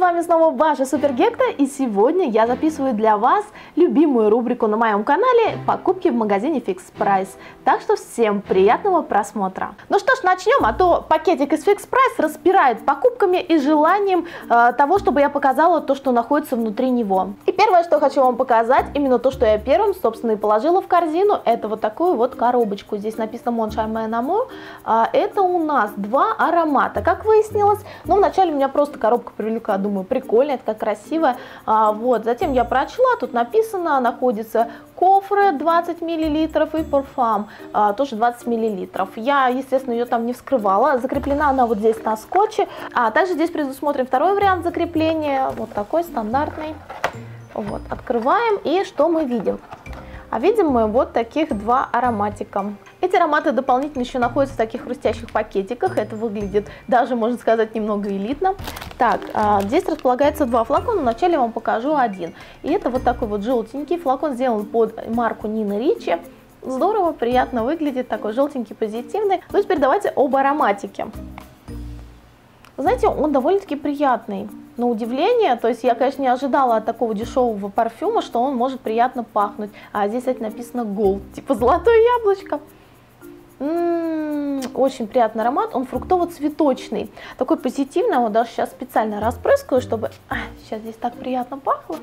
вами снова ваша Супер Гекта, и сегодня я записываю для вас любимую рубрику на моем канале «Покупки в магазине Fix Price». Так что всем приятного просмотра. Ну что ж, начнем, а то пакетик из Fix Price распирает покупками и желанием того, чтобы я показала то, что находится внутри него. И первое, что хочу вам показать, именно то, что я первым, собственно, и положила в корзину, это вот такую вот коробочку. Здесь написано Mon Charme Amour. Это у нас два аромата. Как выяснилось, ну, вначале меня просто коробка привлекла, думаю, прикольно, это как красиво. Вот, затем я прочла, тут написано, находится кофре 20 мл и парфюм тоже 20 мл. Я, естественно, ее там не вскрывала, закреплена она вот здесь на скотче. А также здесь предусмотрен второй вариант закрепления, вот такой стандартный. Вот, открываем, и что мы видим? А видим мы вот таких два ароматика. Эти ароматы дополнительно еще находятся в таких хрустящих пакетиках. Это выглядит даже, можно сказать, немного элитно. Так, здесь располагается два флакона. Вначале я вам покажу один. И это вот такой вот желтенький флакон, сделан под марку Нина Ричи. Здорово, приятно выглядит, такой желтенький, позитивный. Ну, теперь давайте об ароматике. Знаете, он довольно-таки приятный. На удивление, то есть я, конечно, не ожидала от такого дешевого парфюма, что он может приятно пахнуть. А здесь, кстати, написано Gold, типа золотое яблочко. Очень приятный аромат, он фруктово-цветочный, такой позитивный. Вот даже сейчас специально распрыскаю, чтобы сейчас здесь так приятно пахло.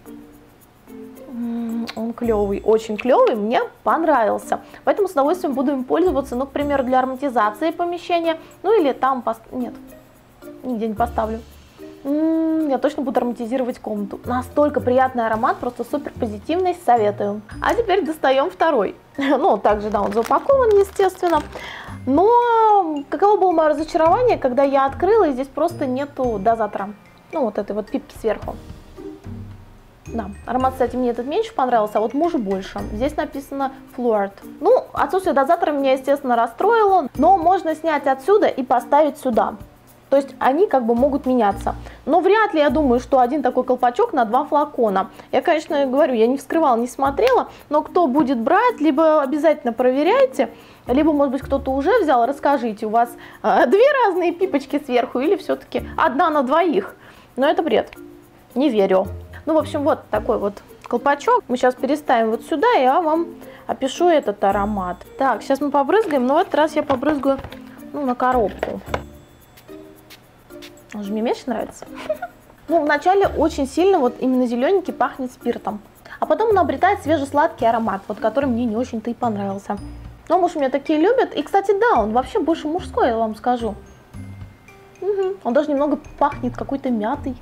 Он клевый, очень клевый, мне понравился. Поэтому с удовольствием буду им пользоваться, ну, к примеру, для ароматизации помещения, ну или там, нет, нигде не поставлю. Я точно буду ароматизировать комнату. Настолько приятный аромат, просто супер позитивный, советую. А теперь достаем второй. Ну, также, да, он запакован, естественно. Но каково было мое разочарование, когда я открыла, и здесь просто нету дозатора. Ну, вот этой вот пипки сверху. Да, аромат, кстати, мне этот меньше понравился, а вот мужу больше. Здесь написано Flirt. Ну, отсутствие дозатора меня, естественно, расстроило, но можно снять отсюда и поставить сюда. То есть они как бы могут меняться. Но вряд ли, я думаю, что один такой колпачок на два флакона. Я, конечно, говорю, я не вскрывала, не смотрела, но кто будет брать, либо обязательно проверяйте, либо, может быть, кто-то уже взял, расскажите, у вас две разные пипочки сверху или все-таки одна на двоих. Но это бред, не верю. Ну, в общем, вот такой вот колпачок. Мы сейчас переставим вот сюда, и я вам опишу этот аромат. Так, сейчас мы побрызгаем, но в этот раз я побрызгаю, ну, на коробку. Он же мне меньше нравится. Ну, вначале очень сильно вот именно зелененький пахнет спиртом. А потом он обретает свежесладкий аромат, вот который мне не очень-то и понравился. Но муж у меня такие любит. И, кстати, да, он вообще больше мужской, я вам скажу. Он даже немного пахнет какой-то мятой.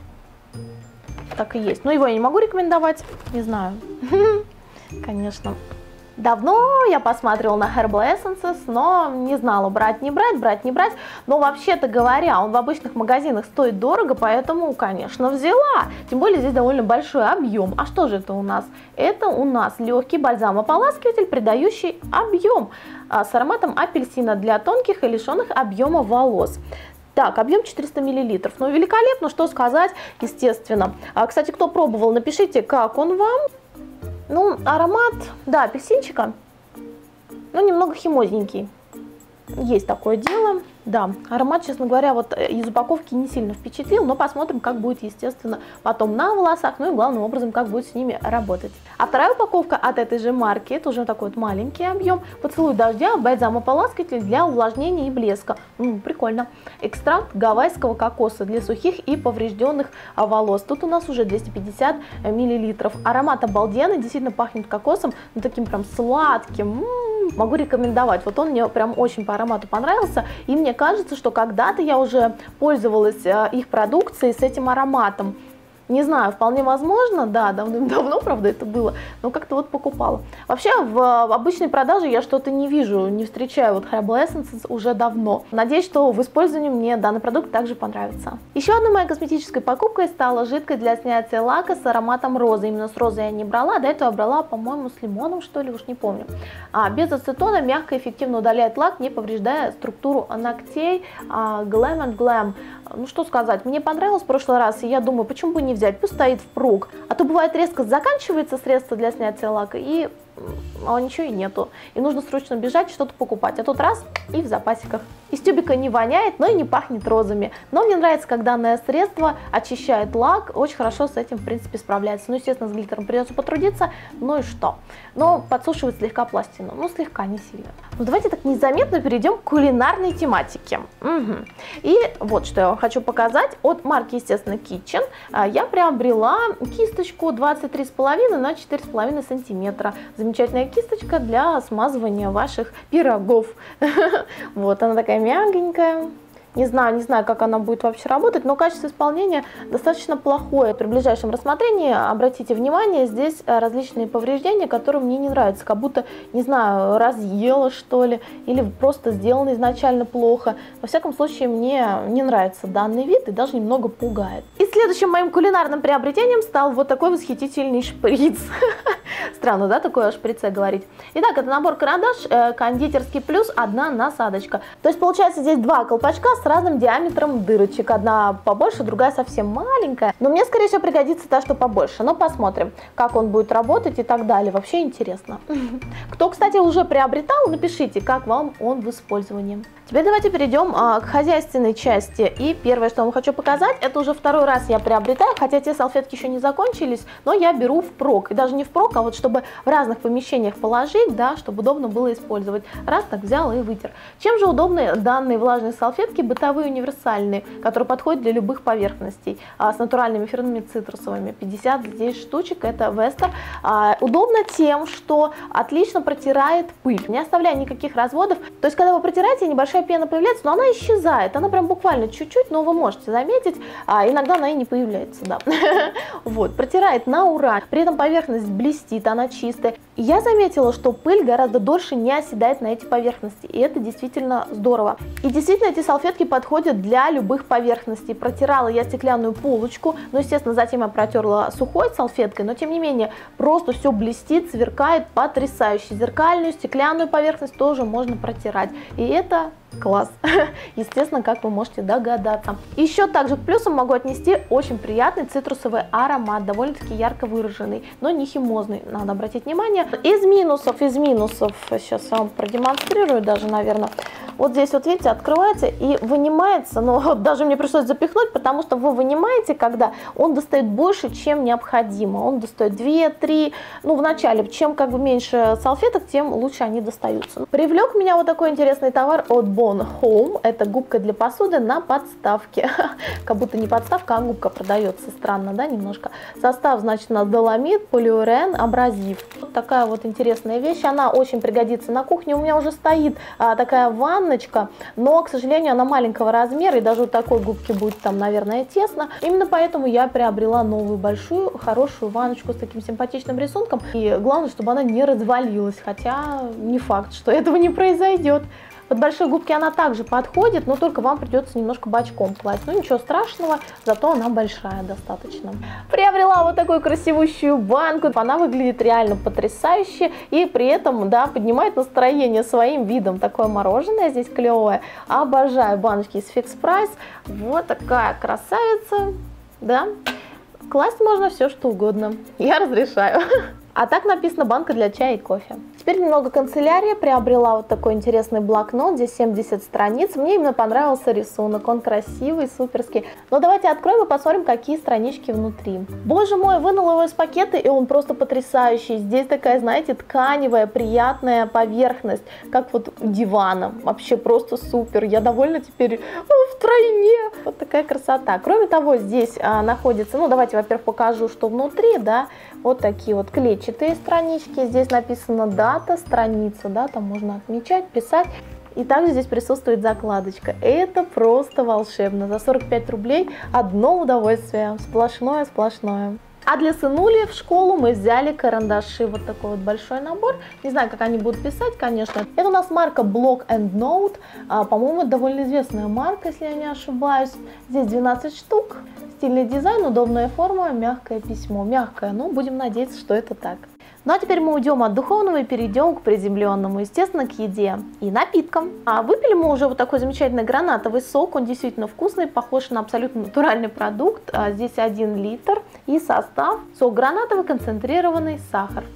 Так и есть. Но его я не могу рекомендовать. Не знаю. Конечно. Давно я посмотрела на Herbal Essences, но не знала, брать, не брать, брать, не брать. Но вообще-то говоря, он в обычных магазинах стоит дорого, поэтому, конечно, взяла. Тем более здесь довольно большой объем. А что же это у нас? Это у нас легкий бальзам-ополаскиватель, придающий объем с ароматом апельсина для тонких и лишенных объема волос. Так, объем 400 мл. Ну, великолепно, что сказать, естественно. Кстати, кто пробовал, напишите, как он вам. Ну, аромат, да, апельсинчика, ну, немного химозненький. Есть такое дело. Да, аромат, честно говоря, вот из упаковки не сильно впечатлил, но посмотрим, как будет, естественно, потом на волосах, ну и главным образом, как будет с ними работать. А вторая упаковка от этой же марки, это уже такой вот маленький объем. Поцелуй дождя, бальзам-ополаскиватель для увлажнения и блеска. Прикольно. Экстракт гавайского кокоса для сухих и поврежденных волос. Тут у нас уже 250 мл. Аромат обалденный, действительно пахнет кокосом, ну таким прям сладким. Могу рекомендовать. Вот он мне прям очень по аромату понравился. И мне кажется, что когда-то я уже пользовалась их продукцией с этим ароматом. Не знаю, вполне возможно, да, давно, правда, это было, но как-то вот покупала. Вообще, в обычной продаже я что-то не вижу, не встречаю вот Herbal Essences уже давно. Надеюсь, что в использовании мне данный продукт также понравится. Еще одной моей косметической покупкой стала жидкость для снятия лака с ароматом розы. Именно с розой я не брала, до этого брала, по-моему, с лимоном, что ли, уж не помню. Без ацетона мягко и эффективно удаляет лак, не повреждая структуру ногтей. Glam & Glam. Ну что сказать, мне понравилось в прошлый раз, и я думаю, почему бы не взять, пусть стоит впрок. А то бывает резко заканчивается средство для снятия лака, и а ничего и нету. И нужно срочно бежать, что-то покупать. А тут раз и в запасиках. Из тюбика не воняет, но и не пахнет розами. Но мне нравится, как данное средство очищает лак, очень хорошо с этим, в принципе, справляется. Ну, естественно, с глиттером придется потрудиться, ну и что? Но подсушивает слегка пластину, ну, слегка, не сильно. Ну, давайте так незаметно перейдем к кулинарной тематике. Угу. И вот что я вам хочу показать. От марки, естественно, Kitchen я приобрела кисточку 23,5 на 4,5 сантиметра. Замечательная кисточка для смазывания ваших пирогов. Вот, она такая мягенькая. Не знаю, как она будет вообще работать, но качество исполнения достаточно плохое. При ближайшем рассмотрении обратите внимание, здесь различные повреждения, которые мне не нравятся. Как будто, не знаю, разъела что ли, или просто сделано изначально плохо. Во всяком случае, мне не нравится данный вид и даже немного пугает. И следующим моим кулинарным приобретением стал вот такой восхитительный шприц. Странно, да, такое о шприце говорить. Итак, это набор карандаш, кондитерский плюс, одна насадочка. То есть получается здесь два колпачка с разным диаметром дырочек. Одна побольше, другая совсем маленькая. Но мне, скорее всего, пригодится та, что побольше. Но посмотрим, как он будет работать и так далее. Вообще интересно. Кто, кстати, уже приобретал, напишите, как вам он в использовании. Теперь давайте перейдем к хозяйственной части. И первое, что я вам хочу показать, это уже второй раз я приобретаю, хотя те салфетки еще не закончились, но я беру впрок. И даже не впрок, а вот чтобы в разных помещениях положить, да, чтобы удобно было использовать. Раз так взял и вытер. Чем же удобны данные влажные салфетки, бытовые универсальные, которые подходят для любых поверхностей, с натуральными эфирными цитрусовыми. 50 здесь штучек, это Вестер. Удобно тем, что отлично протирает пыль, не оставляя никаких разводов. То есть, когда вы протираете, небольшая пена появляется, но она исчезает. Она прям буквально чуть-чуть, но вы можете заметить, иногда она и не появляется, да. Вот, протирает на ура. При этом поверхность блестит, она чистая. И я заметила, что пыль гораздо дольше не оседает на эти поверхности, и это действительно здорово. И действительно, эти салфетки подходят для любых поверхностей. Протирала я стеклянную полочку, но, естественно, затем я протерла сухой салфеткой, но, тем не менее, просто все блестит, сверкает потрясающе. Зеркальную, стеклянную поверхность тоже можно протирать, и это класс. Естественно, как вы можете догадаться. Еще также к плюсам могу отнести очень приятный цитрусовый аромат, довольно-таки ярко выраженный, но не химозный, надо обратить внимание. Из минусов, сейчас я вам продемонстрирую даже, наверное. Вот здесь вот видите, открывается и вынимается, но вот даже мне пришлось запихнуть, потому что вы вынимаете, когда он достает больше, чем необходимо. Он достает 2-3, ну в начале, чем как бы меньше салфеток, тем лучше они достаются. Привлек меня вот такой интересный товар от Bon Home, это губка для посуды на подставке. Как будто не подставка, а губка продается, странно, да, немножко. Состав, значит, у нас доломит, полиурен, абразив. Вот такая вот интересная вещь, она очень пригодится на кухне. У меня уже стоит такая ванночка, но, к сожалению, она маленького размера, и даже у такой губки будет там, наверное, тесно. Именно поэтому я приобрела новую большую, хорошую ванночку с таким симпатичным рисунком. И главное, чтобы она не развалилась, хотя не факт, что этого не произойдет. Под большой губки она также подходит, но только вам придется немножко бочком класть. Ну ничего страшного, зато она большая достаточно. Приобрела вот такую красивущую банку. Она выглядит реально потрясающе и при этом, да, поднимает настроение своим видом. Такое мороженое здесь клевое. Обожаю баночки из Fix Price. Вот такая красавица, да. Класть можно все что угодно. Я разрешаю. А так написано банка для чая и кофе. Теперь немного канцелярии. Приобрела вот такой интересный блокнот, здесь 70 страниц. Мне именно понравился рисунок, он красивый, суперский. Но давайте откроем и посмотрим, какие странички внутри. Боже мой, вынула его из пакета, и он просто потрясающий. Здесь такая, знаете, тканевая, приятная поверхность, как вот у дивана. Вообще просто супер. Я довольна теперь втройне. Вот такая красота. Кроме того, здесь находится, ну давайте, во-первых, покажу, что внутри, да, вот такие вот клетчатые странички. Здесь написано дата, страница, да, там можно отмечать, писать. И также здесь присутствует закладочка. Это просто волшебно. За 45 рублей одно удовольствие. Сплошное. А для сынули в школу мы взяли карандаши. Вот такой вот большой набор. Не знаю, как они будут писать, конечно. Это у нас марка Block and Note. По-моему, это довольно известная марка, если я не ошибаюсь. Здесь 12 штук. Стильный дизайн, удобная форма, мягкое письмо. Мягкое, но будем надеяться, что это так. Ну а теперь мы уйдем от духовного и перейдем к приземленному, естественно, к еде и напиткам. Выпили мы уже вот такой замечательный гранатовый сок, он действительно вкусный, похож на абсолютно натуральный продукт. Здесь 1 литр и состав: сок гранатовый, концентрированный, сахар.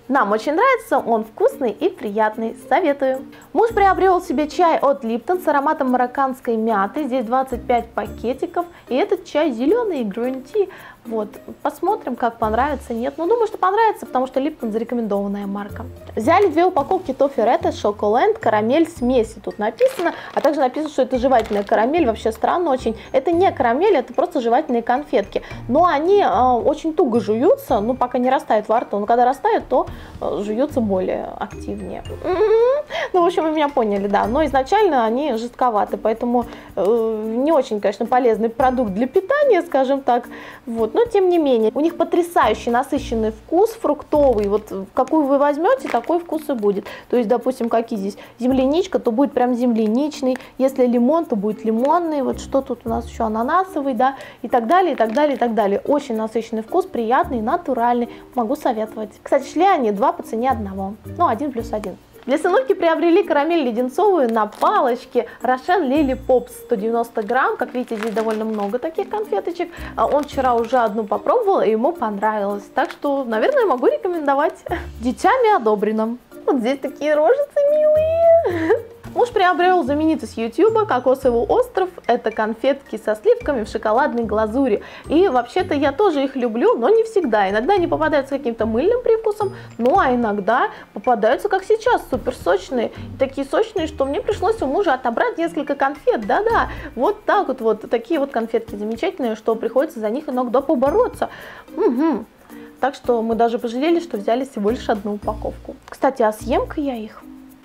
Нам очень нравится, он вкусный и приятный, советую. Муж приобрел себе чай от Lipton с ароматом марокканской мяты, здесь 25 пакетиков, и этот чай зеленый, green tea. Вот, посмотрим, как понравится, нет. Ну, думаю, что понравится, потому что Lipton зарекомендованная марка. Взяли 2 упаковки тоффи Ретто Шоколенд, карамель смеси, тут написано, а также написано, что это жевательная карамель, вообще странно очень. Это не карамель, это просто жевательные конфетки, но они очень туго жуются, ну, пока не растают во рту, но когда растают, то жуются более активнее. Ну, в общем, вы меня поняли, да, но изначально они жестковаты, поэтому не очень, конечно, полезный продукт для питания, скажем так, вот. Но тем не менее, у них потрясающий насыщенный вкус, фруктовый, вот какую вы возьмете, такой вкус и будет. То есть, допустим, какие здесь земляничка, то будет прям земляничный, если лимон, то будет лимонный, вот что тут у нас еще, ананасовый, да, и так далее, и так далее, и так далее. Очень насыщенный вкус, приятный, натуральный, могу советовать. Кстати, шли они 2 по цене одного, ну, 1 + 1. Для сынульки приобрели карамель леденцовую на палочке Рошен Лили Попс 190 грамм. Как видите, здесь довольно много таких конфеточек. Он вчера уже одну попробовал, и ему понравилось. Так что, наверное, могу рекомендовать. Детьми одобрено. Вот здесь такие рожицы милые. Муж приобрел знаменитый с YouTube кокосовый остров. Это конфетки со сливками в шоколадной глазури. И вообще-то я тоже их люблю, но не всегда. Иногда они попадаются с каким-то мыльным привкусом, ну а иногда попадаются, как сейчас, супер сочные. Такие сочные, что мне пришлось у мужа отобрать несколько конфет. Да-да, вот так вот такие вот конфетки замечательные, что приходится за них иногда побороться. Угу. Так что мы даже пожалели, что взяли всего лишь 1 упаковку. Кстати, а съем-ка я их.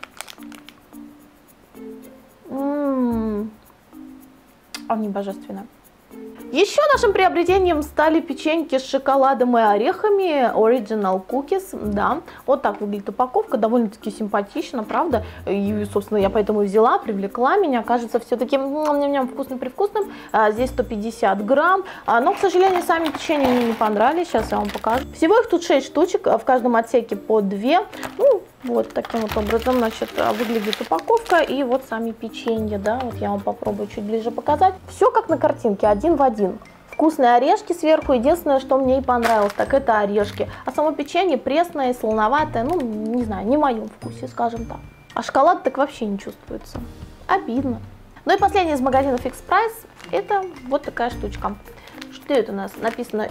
Они божественные. Еще нашим приобретением стали печеньки с шоколадом и орехами Original Cookies, да, вот так выглядит упаковка, довольно-таки симпатично, правда, и, собственно, я поэтому взяла, привлекла меня, кажется, все-таки вкусным-привкусным, здесь 150 грамм, но, к сожалению, сами печенья мне не понравились, сейчас я вам покажу. Всего их тут 6 штучек, в каждом отсеке по 2, ну, вот таким вот образом, значит, выглядит упаковка, и вот сами печенья, да, вот я вам попробую чуть ближе показать. Все как на картинке, 1 в 1. Вкусные орешки сверху, единственное, что мне и понравилось, так это орешки. А само печенье пресное, слоноватое, ну, не знаю, не в моем вкусе, скажем так. А шоколад так вообще не чувствуется. Обидно. Ну и последний из магазина Fix Price, это вот такая штучка. Что это у нас? Написано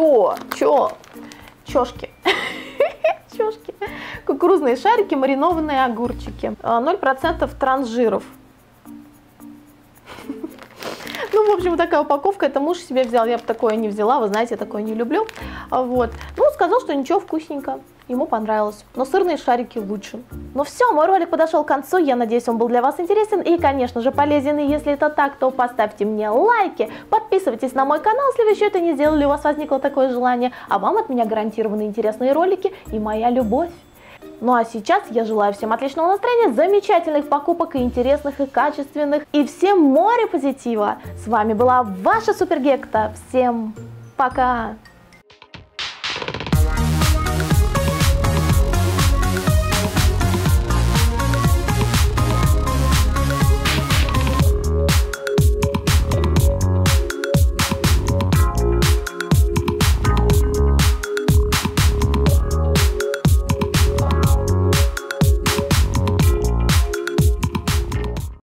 чёшки. Чёшки. Кукурузные шарики, маринованные огурчики. 0% трансжиров. Ну, в общем, такая упаковка, это муж себе взял, я бы такое не взяла, вы знаете, я такое не люблю. Вот. Ну, сказал, что ничего, вкусненько, ему понравилось, но сырные шарики лучше. Ну все, мой ролик подошел к концу, я надеюсь, он был для вас интересен и, конечно же, полезен. И если это так, то поставьте мне лайки, подписывайтесь на мой канал, если вы еще это не сделали, у вас возникло такое желание, а вам от меня гарантированы интересные ролики и моя любовь. Ну а сейчас я желаю всем отличного настроения, замечательных покупок и интересных, и качественных, и всем море позитива. С вами была ваша Супергекта. Всем пока!